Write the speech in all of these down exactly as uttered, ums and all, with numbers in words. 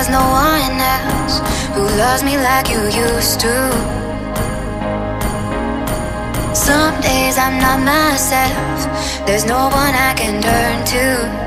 there's no one else who loves me like you used to. Some days I'm not myself, there's no one I can turn to.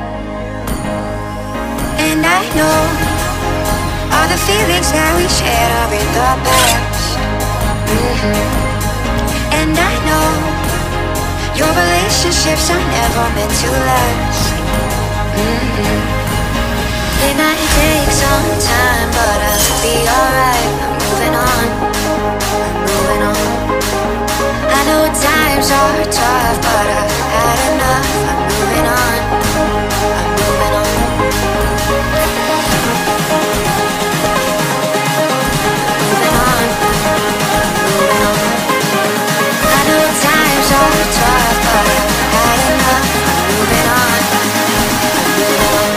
And I know all the feelings that we shared are in the past. mm-hmm. And I know your relationships are never meant to last. mm-hmm. It might take some time, but I'll be alright. I'm moving on, I'm moving on. I know times are tough, but I've had enough. I'm moving on, I'm moving on. Moving on, moving on. I know times are tough, but I've had enough. I'm moving on, I'm moving on.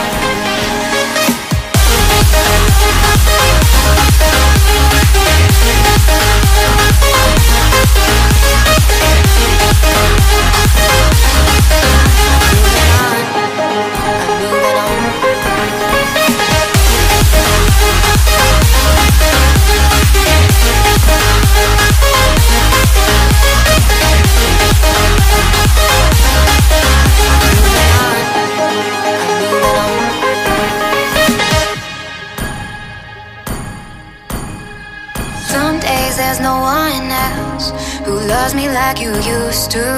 There's no one else who loves me like you used to.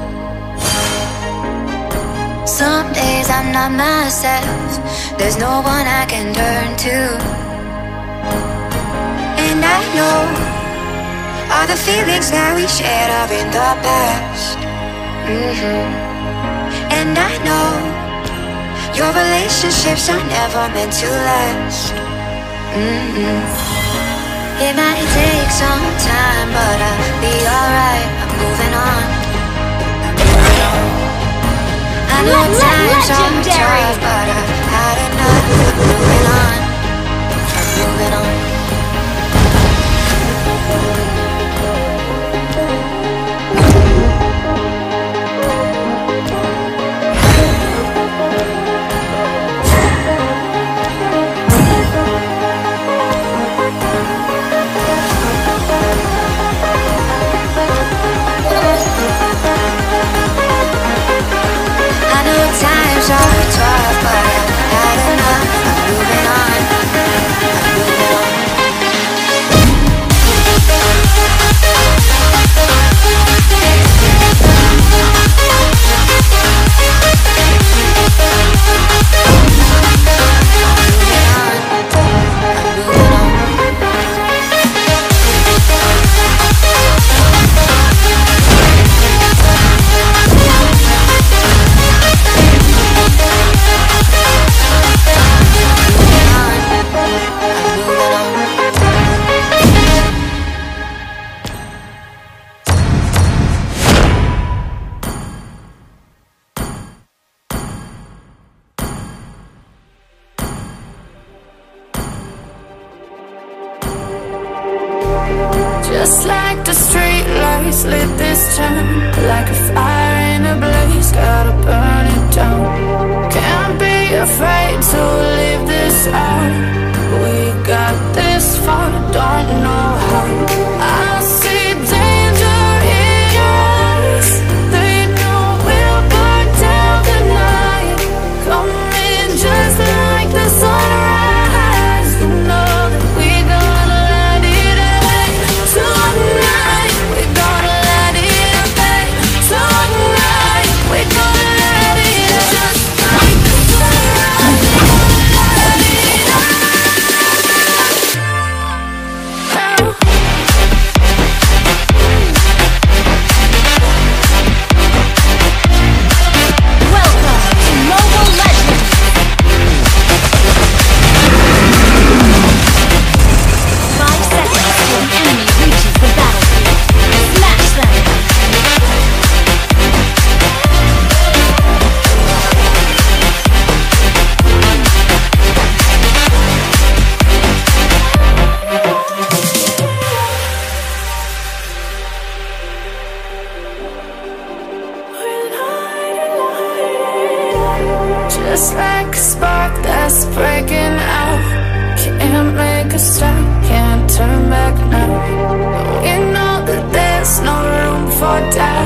Some days I'm not myself, there's no one I can turn to. And I know all the feelings that we shared are in the past. mm-hmm. And I know your relationships are never meant to last. mm-hmm. It might take some time, but I'll be alright. I'm moving on, I'm moving on. I know times are tough, but I've had enough. I'm moving on, I'm moving on. Times are tough, but I've had enough. I'm moving on, I'm moving on. Just like the street lights lit this town, like a fire in a blaze, gotta burn it down. Can't be afraid to leave this out. We got this far, don't know how. I see danger in your eyes, they know we'll burn down the night. Coming just like the sunrise, you know that we gonna light it up. Tonight, we gonna light it up. Tonight, we gonna light it up. Just like the sunrise, we gonna light it up. Welcome to Mobile Legends! Five seconds till an enemy reaches the battlefield. Smash them! Just like a spark that's breaking out, step, can't turn back now. We know that there's no room for doubt.